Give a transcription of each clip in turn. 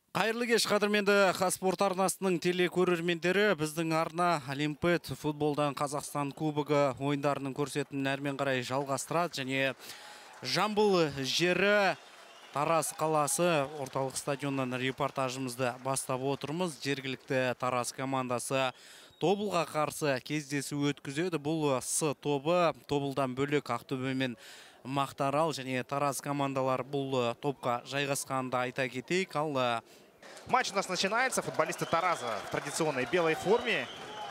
Қайырлы кеш, қадірменді Қазспорт арнасының телекөрермендері. Біздің арна Олимпиад футболдан Қазақстан кубогы ойындарының көрсетілімін әрмен қарай жалғастырады. Және Жамбыл жері Тараз қаласы орталық стадионнан репортажымызды бастап отырмыз. Жергілікті Тараз командасы Тобылға қарсы кездесу өткізеді. Бұл С тобы. Тобылдан бөлек Ақтөбе мен Мақтаарал және Тараз командалар бұл топқа жайғасқанды айта кетейік. Ал матч у нас начинается. Футболисты Тараза в традиционной белой форме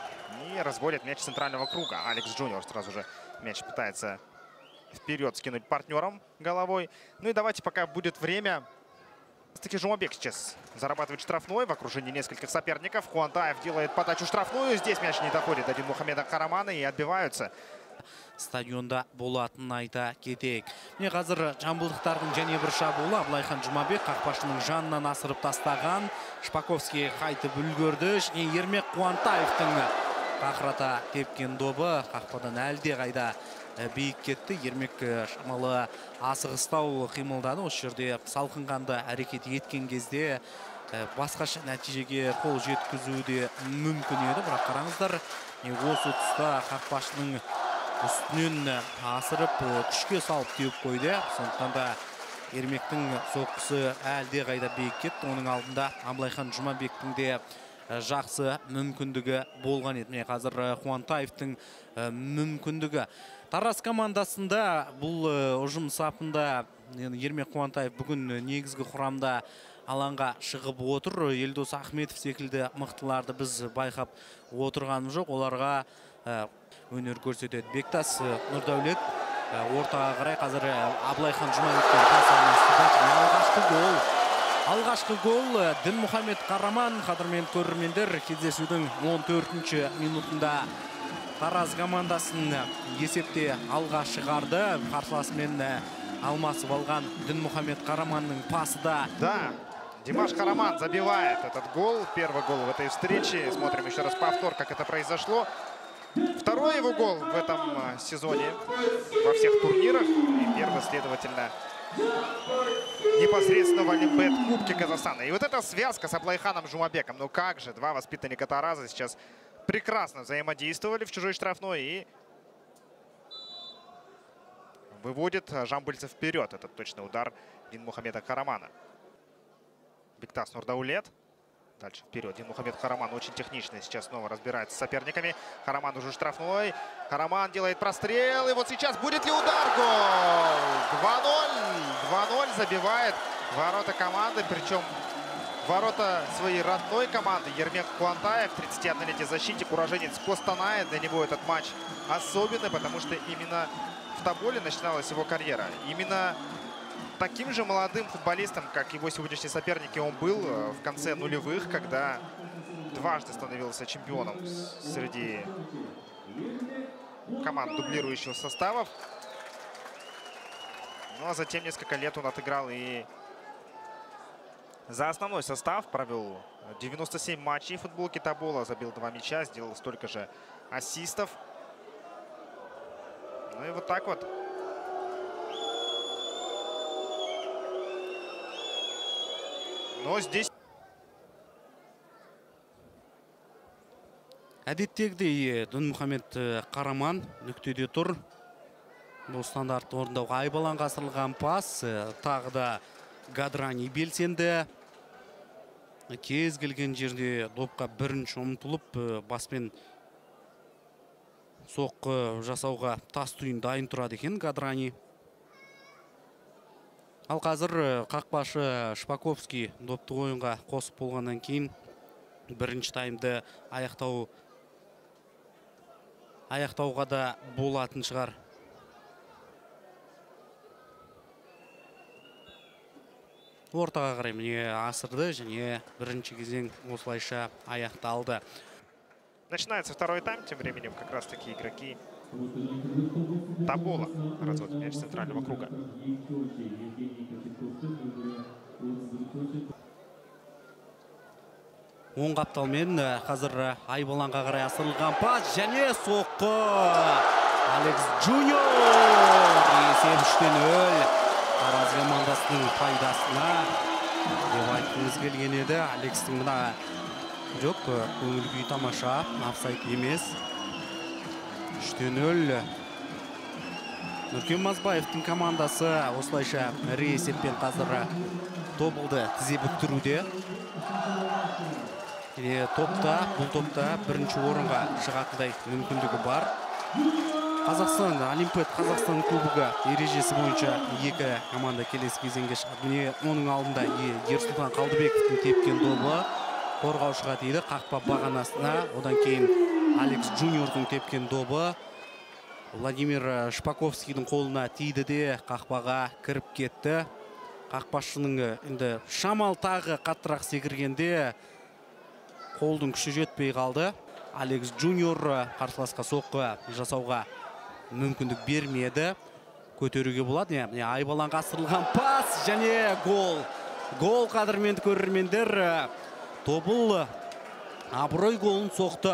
и разводят мяч центрального круга. Алекс Джуниор сразу же мяч пытается вперед скинуть партнером головой. Ну и давайте, пока будет время. Все-таки Жумабек сейчас зарабатывает штрафной в окружении нескольких соперников. Хуантаев делает подачу штрафную. Здесь мяч не доходит до Динмухамеда Карамана и отбиваются. Стадионда болатын айта кетейік. Міне қазір жамбылдықтардың және бір шабуылы Абылайхан Жұмабек қақпашының жанынан асырып тастаған. Шпаковский қайтып үлгерді. Және Ермек Қуантаевтың қақырата тепкен добы қақпадан әлде қайда биік кетті. Ермек шамалы асығыстау қимылдады. Осы жерде салқынғанды әрекет еткен кезде басқаша нәтижеге қол жеткізуі де мүмкін еді. Бірақ қараңыздар, осы тұста қақпашының үстінен асырып күшке салып теуіп қойды. Сондықтан да Ермектің соққысы әлде қайда биік кетті. Оның алдында Абылайхан Жұмабектің де жақсы мүмкіндігі болған еді. Қазір Қуантаевтың мүмкіндігі. Тараз командасында бұл ұжым сапында Ермек Қуантаев бүгін негізгі құрамда алаңға шығып отыр. Елдос Ахметов секілді мықтыларды біз байқап отырғанымыз жоқ. Оларға өнер көрсетеді. Бектас Нұрдәулет ортаға қарай қазір Абылайхан Жұмабектен пас алмастырды. Алғашқы гол Дінмұхамед Қараман. Қадірмен көрермендер, кездесудің 14-ші минутында Тараз командасын есепте алға шығарды. Қарсыласымен алмасып алған Дінмұхамед Қараманның пасы да. Да, Димаш Караман забивает этот гол. Первый гол в этой встрече. Смотрим еще раз повтор, как это произошло. Второй его гол в этом сезоне во всех турнирах. И первый, следовательно, непосредственно в Олимпиад Кубке Казахстана. И вот эта связка с Абылайханом Жумабеком. Ну как же, два воспитанника Тараза сейчас прекрасно взаимодействовали в чужой штрафной и выводит жамбыльцев вперед. Это точно удар Динмухамеда Карамана. Бектас Нурдаулет. Дальше вперед. Динмухамед Караман очень техничный. Сейчас снова разбирается с соперниками. Караман уже штрафной. Караман делает прострел. И вот сейчас будет ли удар? Гол! 2-0. 2-0 забивает ворота команды. Причем ворота своей родной команды. Ермек Куантаев, 31-летний защитник, уроженец Костаная. Для него этот матч особенный, потому что именно в Тоболе начиналась его карьера. Именно таким же молодым футболистом, как его сегодняшний соперник, он был в конце нулевых, когда дважды становился чемпионом среди команд дублирующих составов. Ну а затем несколько лет он отыграл и за основной состав. Провел 97 матчей в футболке Тобола, забил 2 мяча, сделал столько же ассистов. Ну и вот так вот. Но здесь әдеттегідей Дінмұхамед Қараман нүктеде тұр. Бұл стандартты орындауға Айбаланға асырылған пас. Тағы да Гадрани белсенді. Кез келген жерде допқа бірінші ұмтылып, баспен соққы жасауға тас түйін дайын тұрады екен Гадрани. Ал қазір қақпашы Шпаковский допты ойынға қосып болғаннан кейін бірінші таймды аяқтауға да болатын шығар. Ортаға қарай міне асырды және бірінші кезең осылайша аяқталды. Начинается второй тайм. Тем временем как раз таки игроки Тобола разводят мяч центрального круга. Оң қапталмен қазір Айбаланға қарай асырылған пас және соққы. Алекс Джуниор есеп 3-0. Тараз командасының пайдасына деп айтқымыз келген еді. Алекстің мына жоқ, көңіл күй тамаша, офсайд емес. 3-0. Нұркен Мазбаевтың командасы осылайша ірі есеппен қазір тобылды тізе бүктіруде. Бұл топта бірінші орынға шығатындай мүмкіндігі бар. Қазақстан, Олимпиад Қазақстан кубогы ережесі бойынша екі команда келесі кезеңге шығады. Оның алдында Ерсұлтан Қалдыбековтың тепкен добы қорғаушыға тиді, қақпа бағанасына. Одан кейін Алекс Джуниордың тепкен добы Владимир Шпаковскийдің қолына тиді де қақпаға кіріп кетті. Қақпашының енді шамал тағы қаттырақ секіргенде қолдың күші жетпей қалды. Алекс Джуниор қарсыласқа соққы жасауға мүмкіндік бермеді. Көтеруге болады. Айбаланға асырылған пас және гол. Гол, қадірменді көрермендер. Тобыл абырой голын соқты.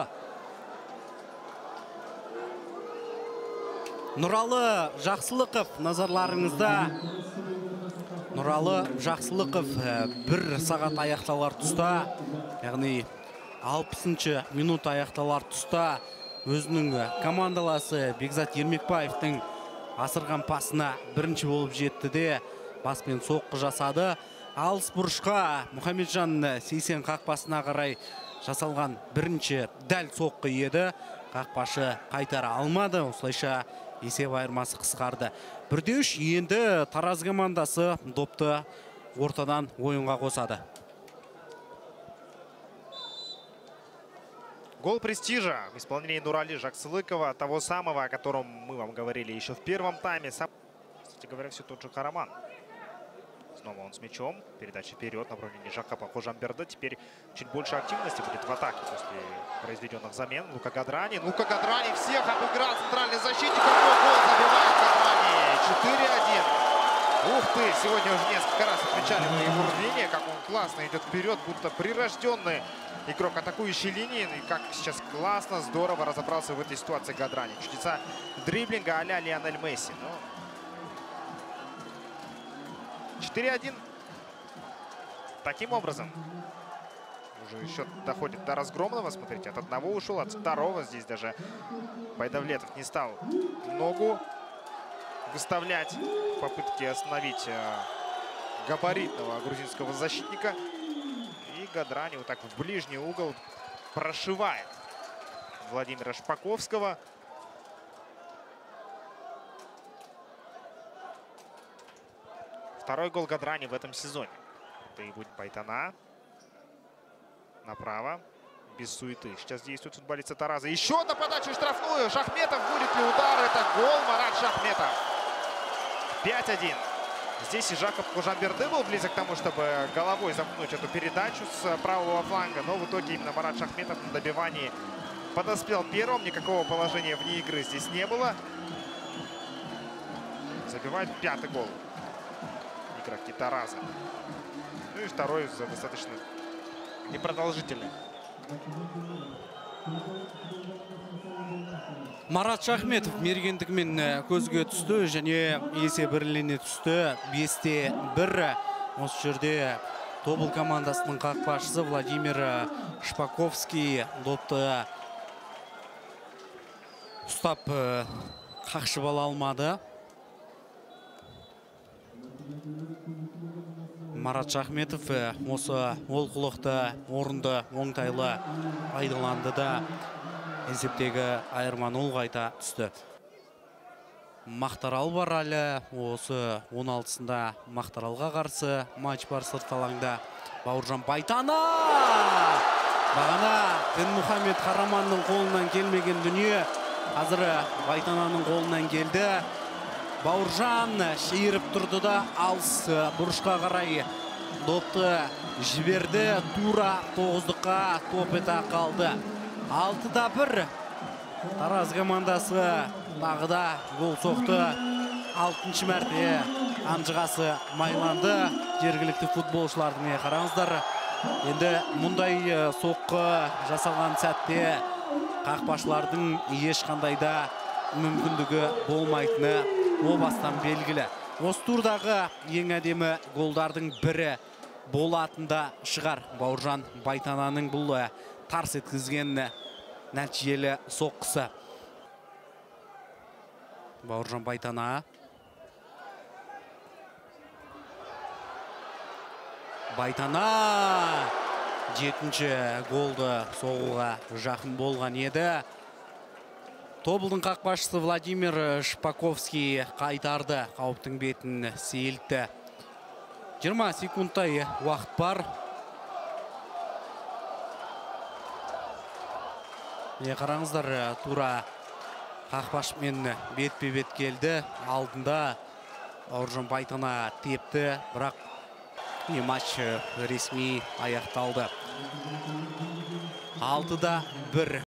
Нұралы Жақсылықов назарларыңызда. Нұралы Жақсылықов бір сағат аяқталар тұста, яғни 60-шы минут аяқталар тұста өзінің командаласы Бекзат Ермекбаевтың асырған пасына бірінші болып жетті де баспен соққы жасады. Алыс бұрышқа Мұхамеджан Сейсен қақпасына қарай жасалған бірінші дәл соққы еді. Қақпашы қайтара алмады. Осылайша есеп айырмасы қысқарды. 1-3. Енді Тараз командасы допты ортадан ойынға қосады. Гол престижа в исполнении Нурали Жақсылыкова, того самого, о котором мы вам говорили еще в первом тайме. Кстати говоря, все тот же Караман. Снова он с мячом. Передача вперед, направление Жакапа Хожамберда. Теперь чуть больше активности будет в атаке после произведенных замен. Лука Гадрани. Всех обыграл центральный защитник. Какой гол забивает Гадрани. 4-1. Ух ты! Сегодня уже несколько раз отмечали на его рвение, как он классно идет вперед, будто прирожденный игрок атакующей линии. И как сейчас классно, здорово разобрался в этой ситуации Гадрани. Чудеса дриблинга а-ля Лионель Месси. 4-1. Таким образом, уже счет доходит до разгромного. Смотрите, от одного ушел, от второго. Здесь даже Байдавлетов не стал ногу выставлять в попытке остановить габаритного грузинского защитника. И Гадрани вот так в ближний угол прошивает Владимира Шпаковского. Второй гол Гадрани в этом сезоне. Это и будет Байтана. Направо. Без суеты. Сейчас действует футболисты Тараза. Еще одна подача в штрафную. Шахметов. Будет ли удар? Это гол. Марат Шахметов. 5-1. Здесь и Жаков Хожамберды был близок к тому, чтобы головой замкнуть эту передачу с правого фланга. Но в итоге именно Марат Шахметов на добивании подоспел первым. Никакого положения вне игры здесь не было. Забивает 5-й гол игроки Тараза. Ну и второй достаточно непродолжительный. Марат Шахметов мергендігімен көзге түсті және есе бірлене түсті. 5-1. Осы жерде Тобыл командасының қақпашысы Владимир Шпаковский допты ұстап қақшып ала алмады. Марат Шахметов осы олқылықты орынды оңтайлы пайдаланды да есептегі айырманы ұлғайта түсті. Мақтарал бар әлі. Осы 16-сында Мақтаралға қарсы матч бар сырт алаңда. Бауыржан Байтана! Бағана Дінмұхамед Қараманның қолынан келмеген дүние қазір Байтананың қолынан келді. Бауыржан шиіріп тұрды да алыс бұрышқа қарай допты жіберді. Тура 9-дыққа топ ета қалды. 6-1. Тараз командасы тағы да гол соқты. 6-шы мәрте анжығасы майланды. Жергілікті футболшылардың қараңыздар. Енді мұндай соққы жасалған сәтте қақпашылардың ешқандайда мүмкіндігі болмайтыны о бастан белгілі. Осы турдағы ең әдемі голдардың бірі болатында шығар. Бауыржан Байтананың бұл тарс еткізген нәтижелі соққысы. Бауыржан Байтана. Байтана жетінші голды соғуға жақын болған еді. Тобылдың қақпашысы Владимир Шпаковский қайтарды, қауіптің бетін сейілтті. 20 секундтай уақыт бар. Қараңыздар, тура қақпашымен бетпе-бет келді. Алдында Бауыржан Байтана тепті, бірақ матч ресми аяқталды. 6-1.